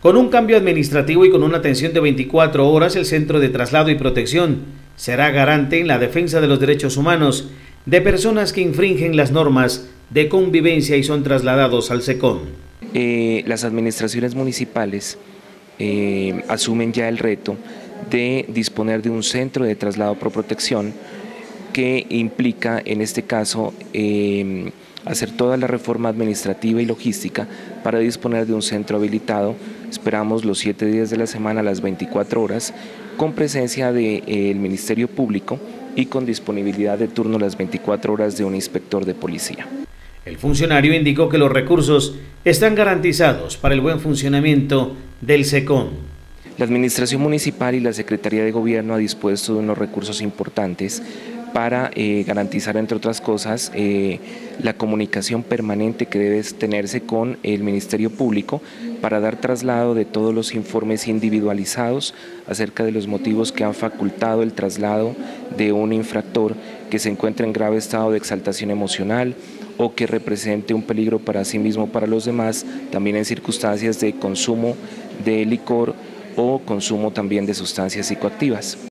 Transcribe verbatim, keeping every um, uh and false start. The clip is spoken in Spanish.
Con un cambio administrativo y con una atención de veinticuatro horas, el Centro de Traslado y Protección será garante en la defensa de los derechos humanos de personas que infringen las normas de convivencia y son trasladados al SECON. Eh, las administraciones municipales eh, asumen ya el reto de disponer de un centro de traslado por protección que implica en este caso eh, hacer toda la reforma administrativa y logística para disponer de un centro habilitado. Esperamos los siete días de la semana, las veinticuatro horas, con presencia del eh, Ministerio Público y con disponibilidad de turno las veinticuatro horas de un inspector de policía. El funcionario indicó que los recursos están garantizados para el buen funcionamiento del SECON. La Administración Municipal y la Secretaría de Gobierno ha dispuesto de unos recursos importantes para eh, garantizar, entre otras cosas, eh, la comunicación permanente que debe tenerse con el Ministerio Público para dar traslado de todos los informes individualizados acerca de los motivos que han facultado el traslado de un infractor que se encuentra en grave estado de exaltación emocional o que represente un peligro para sí mismo o para los demás, también en circunstancias de consumo de licor o consumo también de sustancias psicoactivas.